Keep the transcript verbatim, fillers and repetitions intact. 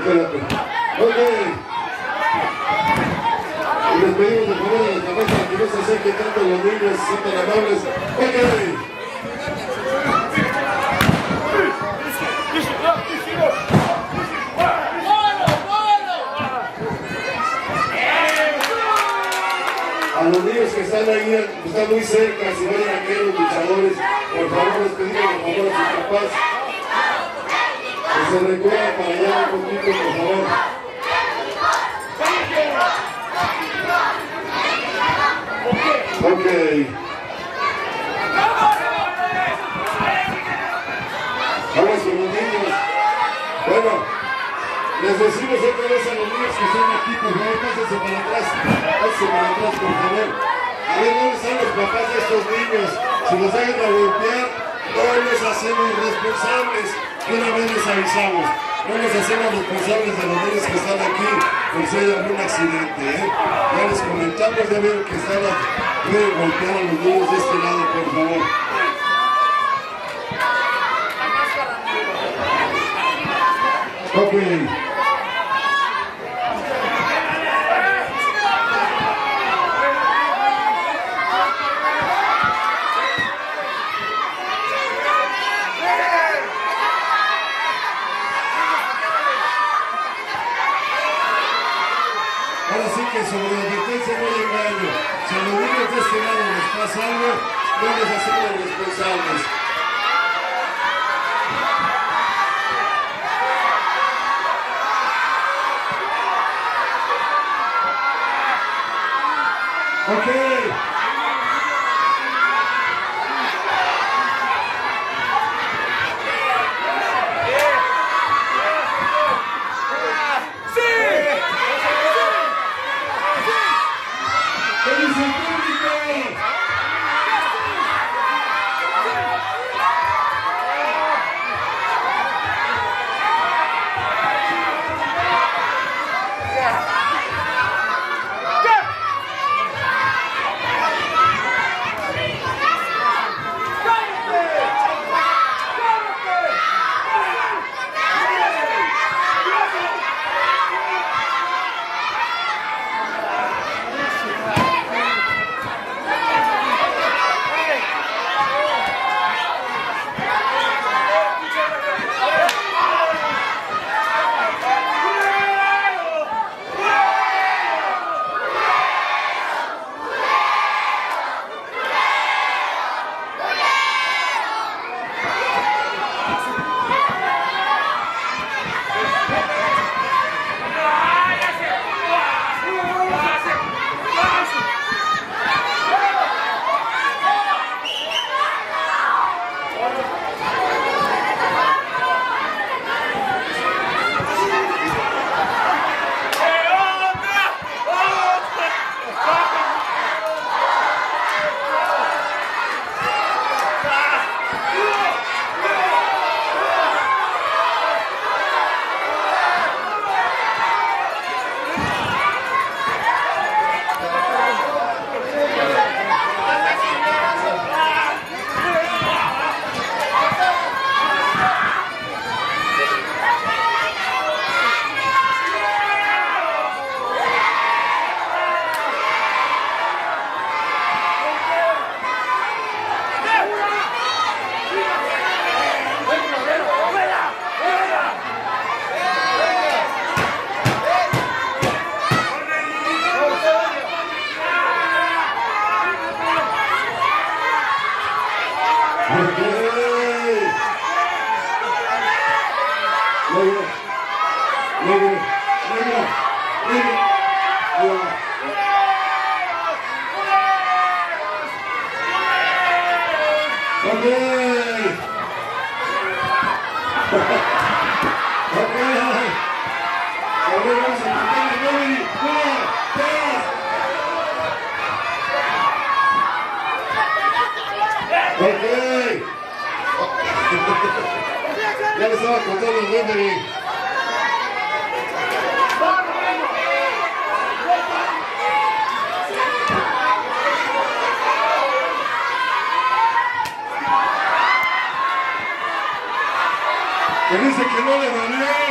Espérate. Ok. Y les pedimos de favor a las mamás para que no se acerquen tanto a los niños, son tan amables. Ok. A los niños que están ahí, están muy cerca, si van a ver los luchadores, por favor les pedimos de favor a sus papás que se recuerden para allá un poquito, por favor. Ok. Vamos con los niños. Bueno, les decimos otra vez a los niños que están aquí, por favor, pásense para atrás. Pásense para atrás, por favor. A ver, ¿dónde están los papás de estos niños? Si los dejan a golpear, no les hacemos responsables. Una vez les avisamos. No les hacemos responsables de los niños que están aquí por si hay algún accidente, ¿eh? Ya les comentamos, ya vieron que están a, pueden golpear a los niños de este lado, por favor. Ok. Ahora sí que sobre la advertencia no hay engaño. Si a los niños de este lado les pasa algo, no les hacemos responsables. Ok. Ya le estaba contando el referee. Que dice que no le dolió.